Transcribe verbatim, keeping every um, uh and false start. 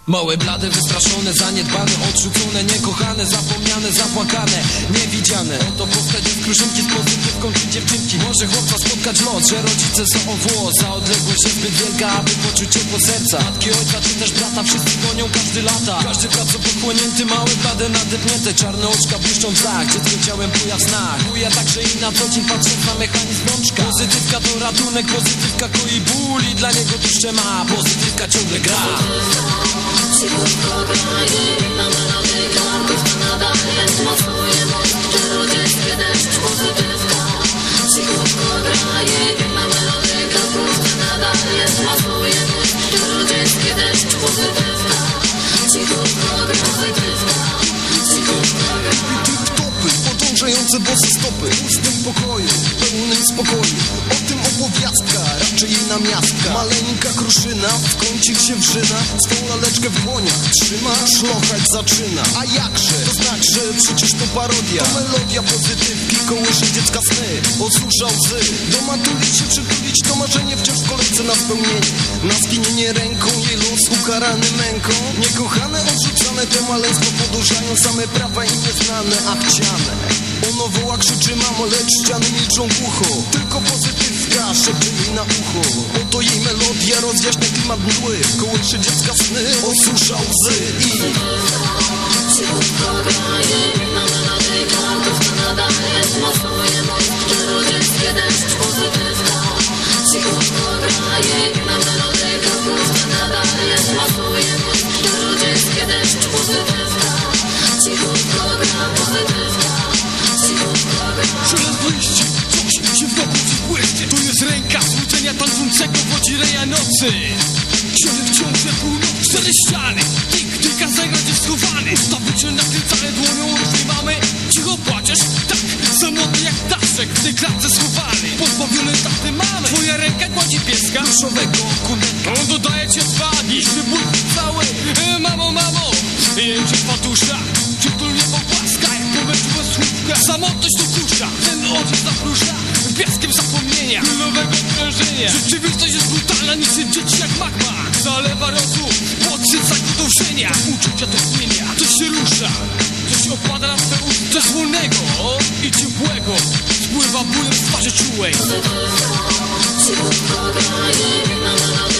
Małe, blade, wystraszone, zaniedbane, odrzucone, niekochane, zapomniane, zapłakane, niewidziane. Oto postać z kruszynki z pozytywką czy dziewczynki. Może chłopca spotkać los, że rodzice są o włos. Za odległość jest zbyt wielka, aby poczuć ciepło serca. Matki, ojca czy też brata, wszyscy gonią, każdy lata. Każdy pracą pochłonięty, małe, blade, nadepnięte. Czarne oczka błyszczą w zach, dziecko ciałem buja w snach. Buja także i na co dzień patrząc na mechanizm rączka. Pozytywka to ratunek, pozytywka koi ból i dla niego duszę ma. Pozytywka ciągle gra. Cichutko graje na melodyka, pista nadal jest, masuje mózg, czarodziejski deszcz, pozytywka. Cichutko graje na melodyka, pista nadal jest, masuje mózg, czarodziejski deszcz, pozytywka. Cichutko gra, pozytywka, cichutko gra. Topy, podążające bosy stopy, pustym pokoju, pełnym spokoju. O tym opowiastka, raczej jej namiastka. Maleńka kruszyna, w kącik się wrzyna, swą laleczkę w dłoniach trzyma, szlochać zaczyna. A jakże, to znaczy, że przecież to parodia. To melodia pozytywki, kołysze dziecka sny, osusza łzy. Domatulić się, przytulić, to marzenie wciąż w kolejce na spełnienie. Na skinienie ręką, jej los ukarany męką. Niekochane, odrzucane, te maleństwo podążają, same prawa im nieznane, a chciane. Ono woła, krzyczy mamo, lecz ściany milczą głucho. Tylko pozytywka szepcze jej na ucho. Oto jej melodia rozjaśnia klimat mgły, kołysze dziecka sny, osusza łzy i... Cichutko graje na melodyka, pista nadal jest, masuje mózg, czarodziejski deszcz, pozytywka. Cichutko graje na melodyka, pista nadal jest, masuje mózg, czarodziejski deszcz, pozytywka. Cichutko gra, pozytywka. Szelest liści, coś się wokół ci błyszczy. To jest ręka złudzenia tańczącego wodzi reja nocy. Książek w ciąże północ, cztery ściany. Tik, tylko zagrać jest schowany. Ustawicie nakręcane dłonią różnej mamy. Cicho płaczesz, tak, samotny jak daszek. W tej klatce schowany, pozbawiony taty mamy. Twoja ręka kładzie pieska różowego kuneta. On dodaje cię dwa, niżny ból cały. e, Mamo, mamo, jęczy patusza. Przytul niebo płaska, jak powęczyła słówka. Samotność to kusza, ten oczy zaprusza piaskiem zapomnienia, nowego prężenia. Rzeczywistość jest brutalna, niczym dzieci jak magma. Zalewa rozum, podsyca gotoszenia. Uczucia to zmienia, coś się rusza, coś opada na twe usta. Coś wolnego i ciepłego spływa bólem z twarzy czułej. Cichutko graje na melodyka.